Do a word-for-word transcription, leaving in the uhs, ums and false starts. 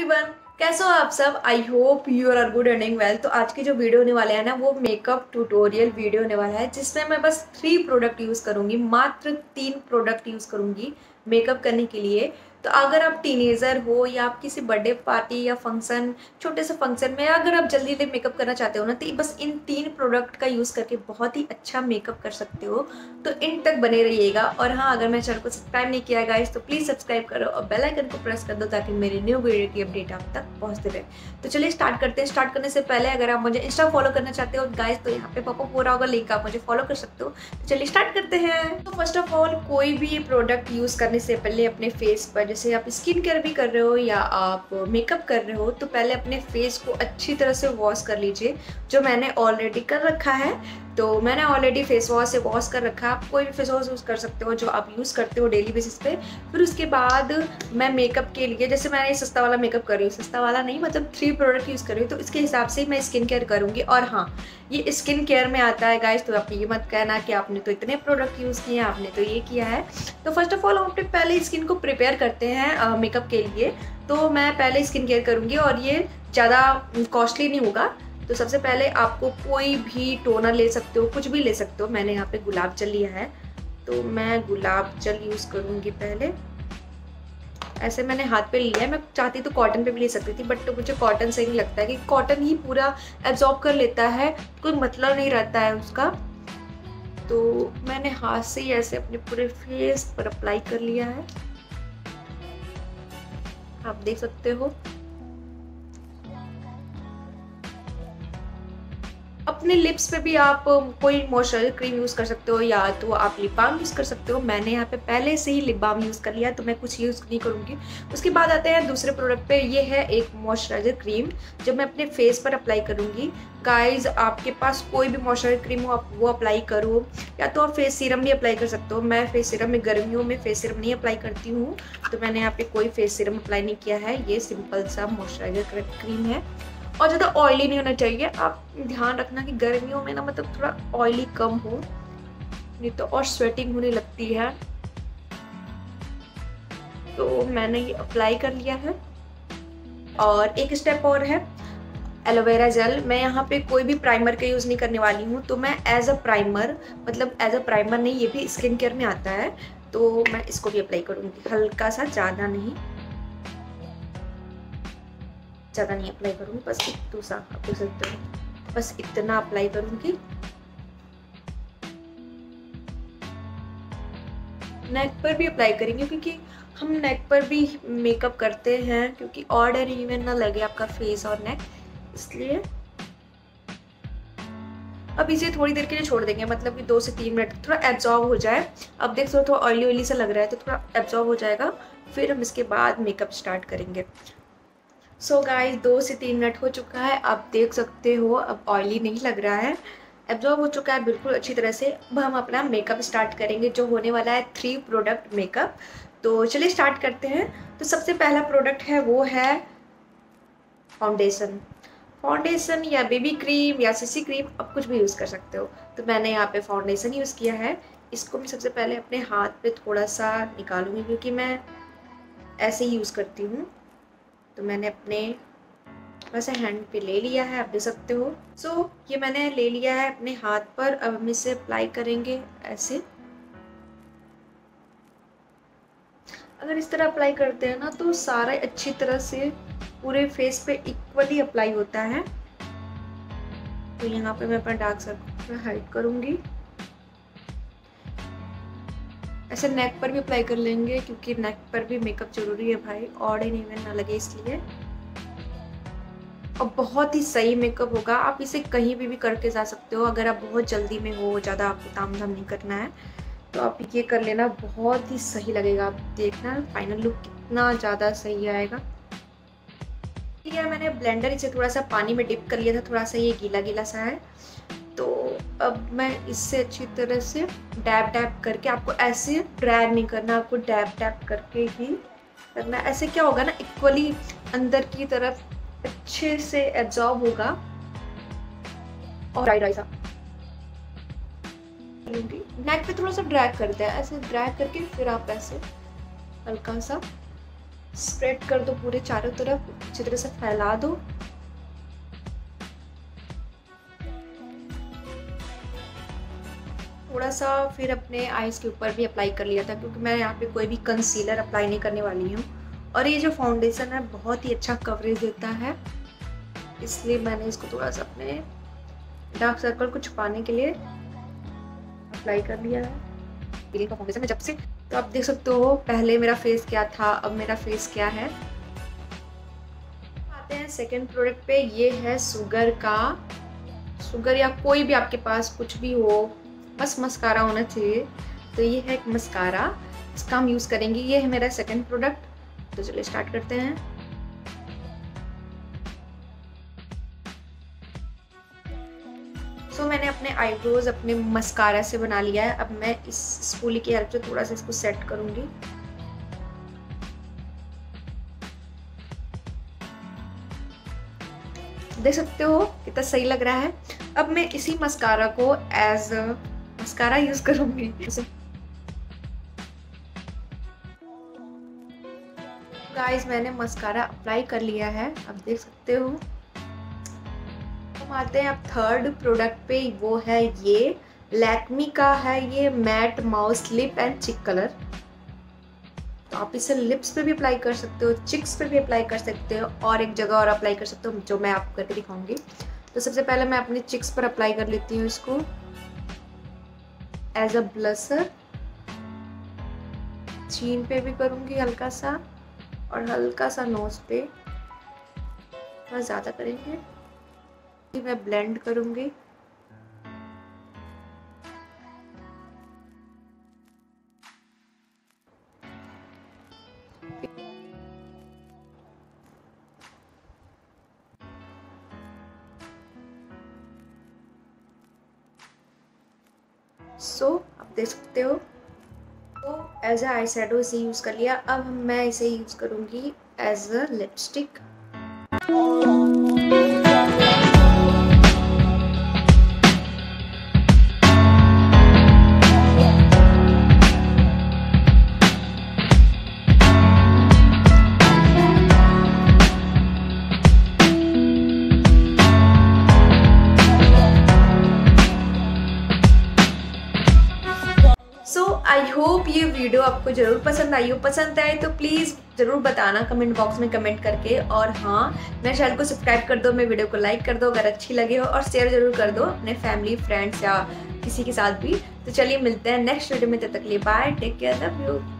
Everyone, कैसे हो आप सब। I hope you are good and doing well. तो आज की जो वीडियो होने वाले हैं ना, वो मेकअप ट्यूटोरियल वीडियो होने वाला है, जिसमें मैं बस थ्री प्रोडक्ट यूज़ करूंगी। मात्र तीन प्रोडक्ट यूज़ करूंगी मेकअप करने के लिए। तो अगर आप टीनेजर हो या आप किसी बर्थडे पार्टी या फंक्शन, छोटे से फंक्शन में अगर आप जल्दी जल्दी मेकअप करना चाहते हो ना, तो बस इन तीन प्रोडक्ट का यूज़ करके बहुत ही अच्छा मेकअप कर सकते हो। तो इन तक बने रहिएगा। और हाँ, अगर मेरे चैनल को सब्सक्राइब नहीं किया गाइस तो प्लीज़ सब्सक्राइब करो और बेल आइकन को प्रेस कर दो, ताकि मेरी न्यू वीडियो की अपडेट आप तक पहुँचते रहे। तो चलिए स्टार्ट करते हैं। स्टार्ट करने से पहले अगर आप मुझे इंस्टा फॉलो करना चाहते हो गाइस, तो यहाँ पे पॉपअप हो रहा होगा लिंक, आप मुझे फॉलो कर सकते हो। तो चलिए स्टार्ट करते हैं। तो फर्स्ट ऑफ ऑल, कोई भी प्रोडक्ट यूज़ करने से पहले अपने फेस पर, जैसे आप स्किन केयर भी कर रहे हो या आप मेकअप कर रहे हो, तो पहले अपने फेस को अच्छी तरह से वॉश कर लीजिए, जो मैंने ऑलरेडी कर रखा है। तो मैंने ऑलरेडी फेस वॉश से वॉश कर रखा है। आप कोई भी फेस वॉश यूज़ कर सकते हो जो आप यूज़ करते हो डेली बेसिस पे। फिर उसके बाद मैं मेकअप के लिए, जैसे मैंने सस्ता वाला मेकअप कर रही हूँ, सस्ता वाला नहीं मतलब थ्री प्रोडक्ट यूज़ कर रही हूँ, तो इसके हिसाब से मैं स्किन केयर करूँगी। और हाँ, ये स्किन केयर में आता है गाइस, तो आप ये मत कहना कि आपने तो इतने प्रोडक्ट यूज़ किए हैं, आपने तो ये किया है। तो फर्स्ट ऑफ ऑल हम अपने पहले स्किन को प्रिपेयर करते हैं मेकअप के लिए। तो मैं पहले स्किन केयर करूँगी और ये ज़्यादा कॉस्टली नहीं होगा। तो सबसे पहले आपको कोई भी टोनर ले सकते हो, कुछ भी ले सकते हो। मैंने यहाँ पे गुलाब जल लिया है, तो मैं गुलाब जल यूज़ करूँगी पहले। ऐसे मैंने हाथ पे लिया है। मैं चाहती तो कॉटन पे भी ले सकती थी, बट तो मुझे कॉटन सही नहीं लगता है कि कॉटन ही पूरा एब्जॉर्ब कर लेता है, कोई मतलब नहीं रहता है उसका। तो मैंने हाथ से ही ऐसे अपने पूरे फेस पर अप्लाई कर लिया है, आप देख सकते हो। अपने लिप्स पे भी आप कोई मॉइस्चराइजर क्रीम यूज़ कर सकते हो, या तो आप लिप बाम यूज़ कर सकते हो। मैंने यहाँ पे पहले से ही लिप बाम यूज़ कर लिया, तो मैं कुछ यूज़ नहीं करूँगी। उसके बाद आते हैं दूसरे प्रोडक्ट पे। ये है एक मॉइस्चराइजर क्रीम, जो मैं अपने फेस पर अप्लाई करूँगी। गाइज, आपके पास कोई भी मॉइस्चराइजर क्रीम हो आप वो अप्लाई करो, या तो आप फेस सीरम भी अप्लाई कर सकते हो। मैं फेस सीरम में गर्मियों में फेस सीरम नहीं अप्लाई करती हूँ, तो मैंने यहाँ पे कोई फेस सीरम अप्लाई नहीं किया है। ये सिंपल सा मॉइस्चराइजर क्रीम है और ज़्यादा ऑयली नहीं होना चाहिए। आप ध्यान रखना कि गर्मियों में ना मतलब थोड़ा ऑयली कम हो, नहीं तो और स्वेटिंग होने लगती है। तो मैंने ये अप्लाई कर लिया है। और एक स्टेप और है, एलोवेरा जेल। मैं यहाँ पे कोई भी प्राइमर का यूज़ नहीं करने वाली हूँ, तो मैं एज अ प्राइमर, मतलब एज अ प्राइमर नहीं, ये भी स्किन केयर में आता है, तो मैं इसको भी अप्लाई करूँगी हल्का सा, ज़्यादा नहीं, ज़्यादा नहीं अप्लाई करूँगी, बस इतना सा, आप देख सकते हो, बस इतना अप्लाई करूँगी। नेक पर भी अप्लाई करेंगे, क्योंकि हम नेक पर भी मेकअप करते हैं, क्योंकि ऑड एंड इवन ना लगे आपका फेस और नेक, इसलिए अब इसे थोड़ी देर के लिए छोड़ देंगे, मतलब कि दो से तीन मिनट थोड़ा एब्जॉर्ब हो जाए। अब देख सकते हो थोड़ा ऑयली ऑयली सा लग रहा है, तो थोड़ा एब्जॉर्ब हो जाएगा, फिर हम इसके बाद मेकअप स्टार्ट करेंगे। सो so गाइस, दो से तीन मिनट हो चुका है, आप देख सकते हो अब ऑयली नहीं लग रहा है, एब्जॉर्ब हो चुका है बिल्कुल अच्छी तरह से। अब हम अपना मेकअप स्टार्ट करेंगे, जो होने वाला है थ्री प्रोडक्ट मेकअप। तो चलिए स्टार्ट करते हैं। तो सबसे पहला प्रोडक्ट है वो है फाउंडेशन। फाउंडेशन या बेबी क्रीम या सीसी क्रीम, आप कुछ भी यूज़ कर सकते हो। तो मैंने यहाँ पे फाउंडेशन यूज़ किया है। इसको मैं सबसे पहले अपने हाथ पे थोड़ा सा निकालूंगी, क्योंकि मैं ऐसे ही यूज़ करती हूँ। तो मैंने अपने वैसे हैंड पे ले लिया है, आप देख सकते हो। सो so, ये मैंने ले लिया है अपने हाथ पर। अब हम इसे अप्लाई करेंगे ऐसे। अगर इस तरह अप्लाई करते हैं ना, तो सारा अच्छी तरह से पूरे फेस पे इक्वली अप्लाई होता है। तो यहाँ पे मैं अपना डार्क सर्कल हाइड करूँगी। ऐसे नेक पर भी अप्लाई कर लेंगे, क्योंकि नेक पर भी मेकअप जरूरी है भाई, ऑड एंड इवन ना लगे इसलिए। और बहुत ही सही मेकअप होगा, आप इसे कहीं भी भी करके जा सकते हो। अगर आप बहुत जल्दी में हो, ज़्यादा आपको ताम झाम नहीं करना है, तो आप ये कर लेना, बहुत ही सही लगेगा। आप देखना फाइनल लुक कितना ज़्यादा सही आएगा। ठीक है, मैंने ब्लेंडर इसे थोड़ा सा पानी में डिप कर लिया था, थोड़ा सा ये गीला गीला सा है। तो अब मैं इससे अच्छी तरह से डैब डैब करके, आपको ऐसे ड्रैग नहीं करना, आपको डैब डैब करके ही करना। ऐसे क्या होगा ना, इक्वली अंदर की तरफ अच्छे से एब्जॉर्ब होगा। और ड्राई ड्राई सा नेक पे थोड़ा सा ड्रैग करते हैं, ऐसे ड्रैग करके फिर आप ऐसे हल्का सा स्प्रेड कर दो पूरे चारों तरफ, अच्छी तरह से फैला दो। थोड़ा सा फिर अपने आईज के ऊपर भी अप्लाई कर लिया था, क्योंकि मैं यहाँ पे कोई भी कंसीलर अप्लाई नहीं करने वाली हूँ। और ये जो फाउंडेशन है बहुत ही अच्छा कवरेज देता है, इसलिए मैंने इसको थोड़ा सा अपने डार्क सर्कल को छुपाने के लिए अप्लाई कर लिया है। क्रीम का फाउंडेशन है जब से, तो आप देख सकते हो पहले मेरा फेस क्या था, अब मेरा फेस क्या है। आते हैं सेकंड प्रोडक्ट पे। ये है शुगर का, शुगर या कोई भी आपके पास कुछ भी हो, बस मस्कारा होना चाहिए। तो ये है एक मस्कारा, इसका हम यूज़ करेंगे। ये है मेरा सेकंड प्रोडक्ट। तो चलिए स्टार्ट करते हैं। सो so, मैंने अपने आईब्रोज अपने मस्कारा से बना लिया है। अब मैं इस स्पूली की हेल्प से थोड़ा सा इसको सेट करूंगी। देख सकते हो कितना सही लग रहा है। अब मैं इसी मस्कारा को एज मस्कारा यूज करूंगी। गाइस मैंने मस्कारा अप्लाई कर लिया है, अब देख सकते हो। हम आते हैं अब थर्ड प्रोडक्ट पे। वो है ये लैक्मी का है, ये matte mousse lip and cheek colour. तो आप इसे लिप्स पे भी अप्लाई कर सकते हो, चिक्स पे भी अप्लाई कर सकते हो, और एक जगह और अप्लाई कर सकते हो जो मैं आपको करके दिखाऊंगी। तो सबसे पहले मैं अपने चिक्स पर अप्लाई कर लेती हूँ इसको एज अ ब्लशर। चीन पे भी करूँगी हल्का सा, और हल्का सा नोज पे, थोड़ा ज़्यादा करेंगे। मैं ब्लेंड करूंगी। सो so, आप देख सकते हो। तो एज अ आई शेडो इसे यूज कर लिया। अब मैं इसे यूज करूंगी as a lipstick. I hope ये वीडियो आपको ज़रूर पसंद आई हो। पसंद आए तो प्लीज़ ज़रूर बताना कमेंट बॉक्स में कमेंट करके। और हाँ, मेरे चैनल को सब्सक्राइब कर दो, मेरे वीडियो को लाइक कर दो अगर अच्छी लगे हो, और शेयर ज़रूर कर दो अपने फैमिली फ्रेंड्स या किसी के साथ भी। तो चलिए मिलते हैं नेक्स्ट वीडियो में, तब तक के लिए bye, take care, love you.